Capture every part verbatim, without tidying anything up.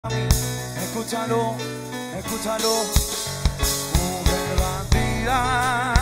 Escúchalo, escúchalo. Mujer bandida,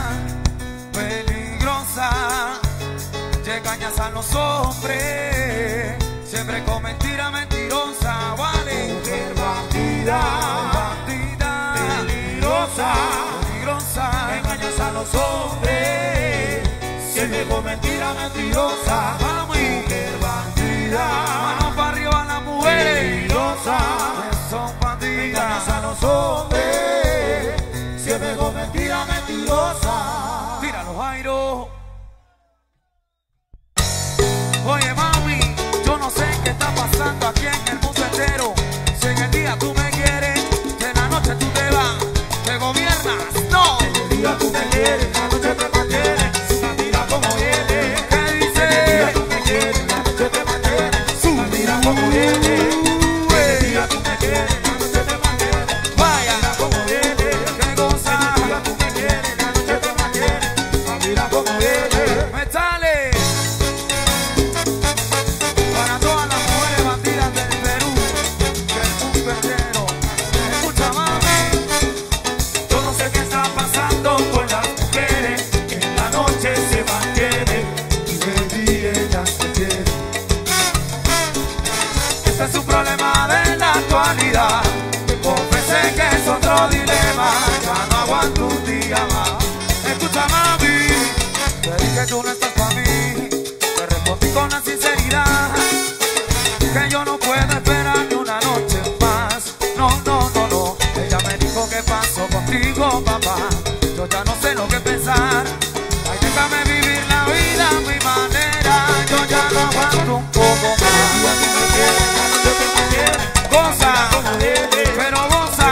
peligrosa, te engañas a los hombres, siempre con mentira mentirosa, vale. Mujer bandida, bandida, peligrosa, peligrosa, te engañas a los hombres, siempre con mentira mentirosa. Vamos. Mujer bandida, manos para arriba las mujeres, peligrosa, son bandidas, engañas a los hombres, siempre con mentira mentirosa. tira los airos. Oye mami, yo no sé qué está pasando aquí en el mundo entero. Si en el día tú me quieres, en la noche tú te vas, te gobiernas, no. En el día tú me quieres, en la noche te mantienes, mira cómo viene. ¿Qué dice? En el día tú me quieres, en la noche te mantienes, mira cómo viene. En el día tú me quieres, en la noche te mantienes, Vaya, mira cómo viene. qué cosa. En el día tú me quieres, en la noche te mantienes, mira cómo viene. Me sale para todas las mujeres bandidas del Perú, del mundo entero. Escucha mami, Yo no sé qué está pasando con las mujeres, que en la noche se mantienen y de día ellas se quieren. este es un problema de la actualidad. Confesé que es otro dilema, ya no aguanto un día más. Escucha mami, te dije tú no estás para mí, te respondí con la sinceridad, que yo no puedo esperar ni una noche más. No, no, no, no, ella me dijo que pasó contigo papá, yo ya no sé lo que pensar. Ay, déjame vivir la vida a mi manera, yo ya no aguanto un poco más. Goza, pero goza,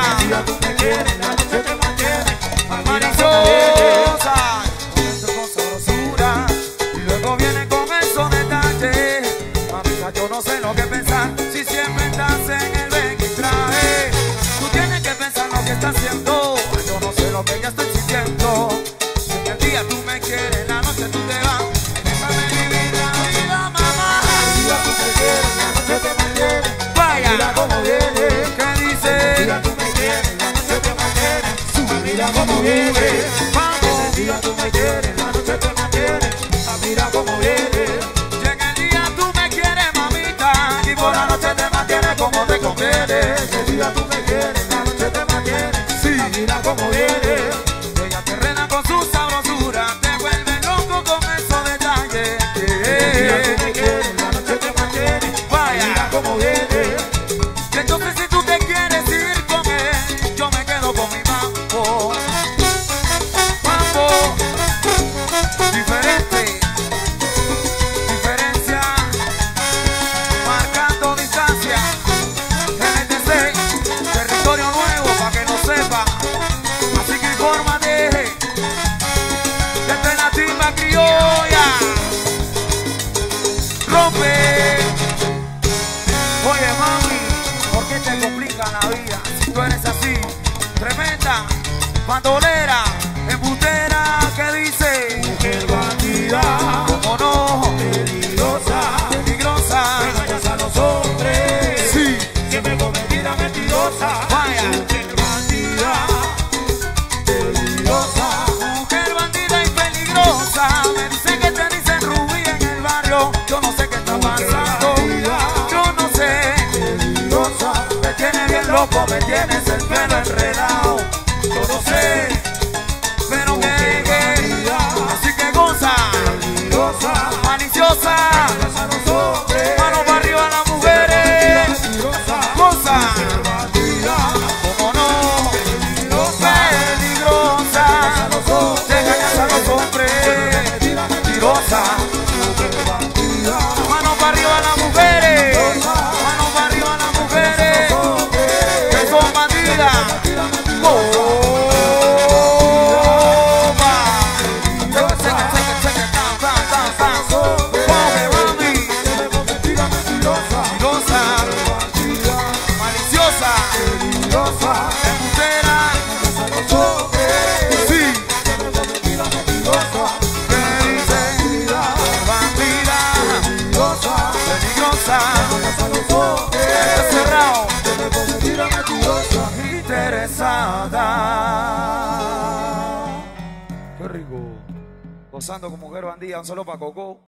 maliciosa, con sabrosura, y luego viene con esos detalles. Mamita, yo no sé lo que pensar, si siempre estás en el ven y traje. Tú tienes que pensar lo que estás haciendo, yo no sé lo que ya estoy sintiendo. Si en el día tú me quieres, en la noche tú te vas, déjame vivir la vida, mamá. Vaya, Mira cómo viene. ¿qué dice? Mira tú me quieres, la noche te mantienes. Mira cómo viene. Vamos. El día tú me quieres, la noche te mantienes. Mira cómo viene. Si en el día tú me quieres, mamita, y por la noche te mantienes como te conviene. El día tú me quieres, la noche te mantienes. Sí. Mira cómo viene. Ella te rena con su sabrosura, te vuelve loco con esos detalles. El día tú me quieres, la noche te mantienes. Vaya. Mira cómo viene. Y entonces si tú te quieres ir con él, yo me quedo con mi mambo. Mambo, diferente, diferencia, marcando distancia. N T C, territorio nuevo para que no sepa. Así que infórmate, desde la timba criolla, rompe. Oye mami, ¿por qué te complica la vida? Si tú eres así, tremenda, bandolera, embustera, ¿qué dice? Mujer bandida, ¿Cómo no? peligrosa, Peligrosa, engañas a los hombres. sí, Siempre con mentira mentirosa. vaya. Mujer bandida, peligrosa. Mujer bandida y peligrosa, me dicen que te dicen Rubí en el barrio. Yo no sé qué está pasando, yo no sé. Peligrosa, Me tienes bien loco, me tienes el pelo enredado. Yo no sé, pero que, que, así que goza, peligrosa, maliciosa, engañas a los hombres. mano para arriba las mujeres, Peligrosa, goza, bandida, como no, peligrosa, peligrosa, los hombres. te engañas a los hombres, mentirosa, bandida, mano para arriba las mujeres, mano para arriba las mujeres, que son bandidas. Peligrosa, peligrosa, peligrosa, cerrado. interesada. Qué rico. Gozando con mujer bandida, un solo pa' Coco.